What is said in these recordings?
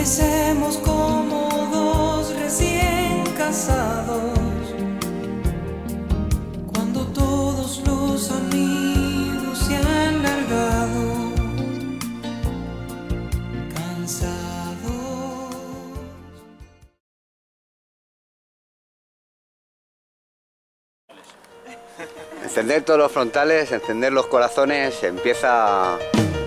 Amanecemos como dos recién casados, cuando todos los amigos se han largado, cansados. Encender todos los frontales, encender los corazones, empieza...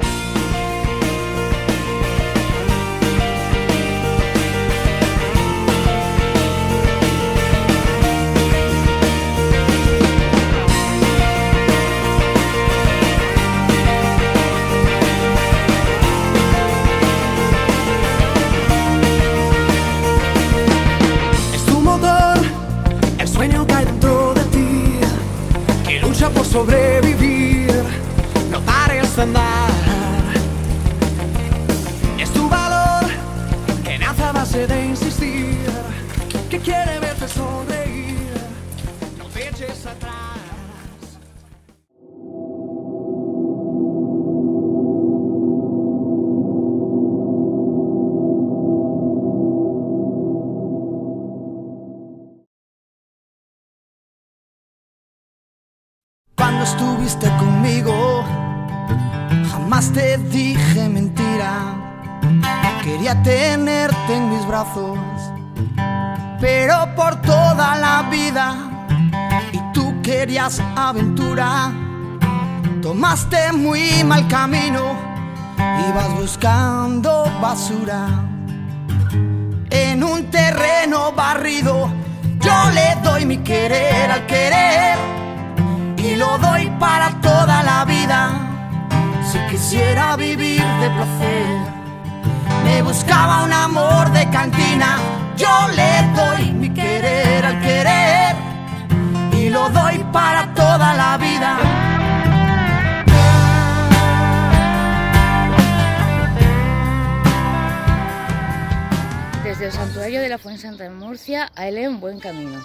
Por sobrevivir, no pares de andar. Es tu valor que nace a base de insistir, que quiere verte sonreír, no te eches atrás. Cuando estuviste conmigo, jamás te dije mentira. Quería tenerte en mis brazos, pero por toda la vida. Y tú querías aventura, tomaste muy mal camino. Ibas buscando basura en un terreno barrido. Yo le doy mi querer al querer y lo doy para toda la vida. Si quisiera vivir de placer, me buscaba un amor de cantina. Yo le doy mi querer al querer y lo doy para toda la vida. Desde el Santuario de la Fuensanta en Murcia, Ailén, buen camino.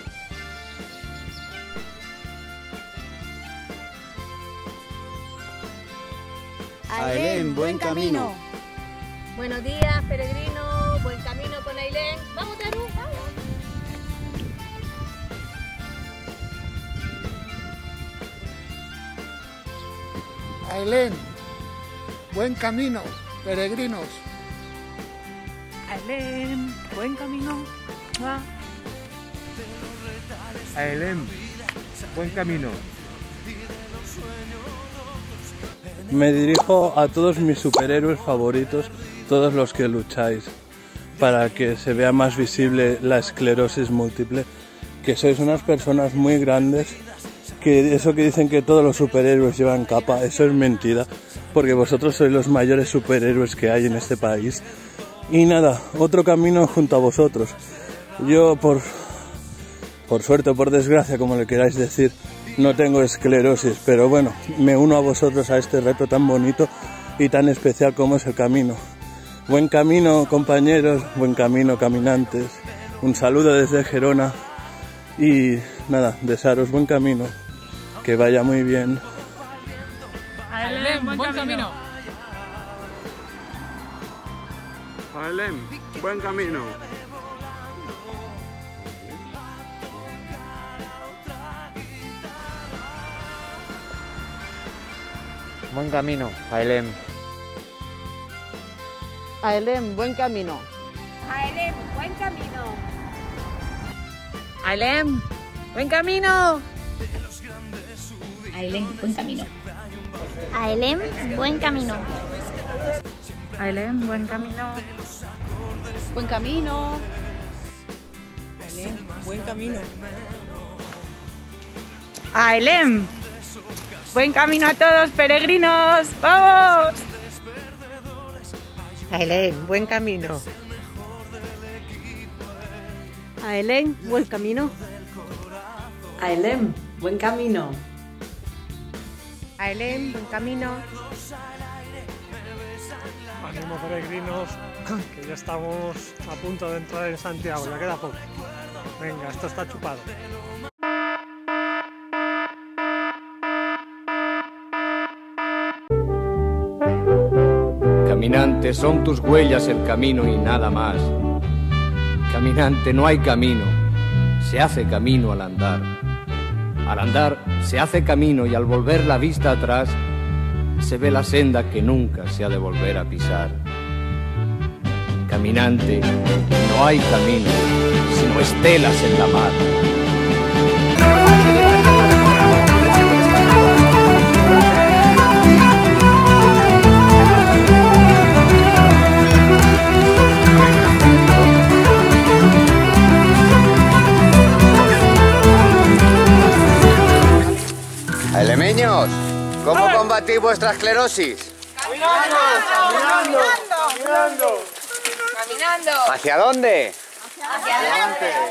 Ailén, buen camino. Buenos días, peregrinos, buen camino con Ailén. ¡Vamos, Taru! ¡Vamos! Ailén, buen camino, peregrinos. Ailén, buen camino. Va. Ailén, buen camino. Me dirijo a todos mis superhéroes favoritos, todos los que lucháis, para que se vea más visible la esclerosis múltiple, que sois unas personas muy grandes, que eso que dicen que todos los superhéroes llevan capa, eso es mentira, porque vosotros sois los mayores superhéroes que hay en este país. Y nada, otro camino junto a vosotros. Yo por suerte o por desgracia, como le queráis decir, no tengo esclerosis, pero bueno, me uno a vosotros a este reto tan bonito y tan especial como es el camino. Buen camino, compañeros, buen camino, caminantes. Un saludo desde Gerona y nada, desearos buen camino, que vaya muy bien. Ailén, buen camino. Ailén, buen camino. Buen camino, Ailén. Ailén, buen camino. Ailén, buen camino. Ailén, buen camino. Ailén, buen camino. Ailén, buen camino. Ailén, buen camino. Buen camino. Ailén, buen camino. Ailén, buen camino a todos, peregrinos. ¡Vamos! Ailén, buen camino. Ailén, buen camino. Ailén, buen camino. Ailén, buen camino. Ánimo, peregrinos, que ya estamos a punto de entrar en Santiago, ya queda poco. Venga, esto está chupado. Caminante, son tus huellas el camino y nada más. Caminante, no hay camino, se hace camino al andar. Al andar se hace camino y al volver la vista atrás se ve la senda que nunca se ha de volver a pisar. Caminante, no hay camino, sino estelas en la mar. Ailemeños, ¿cómo combatís vuestra esclerosis? Caminando. ¿Hacia dónde? Hacia adelante.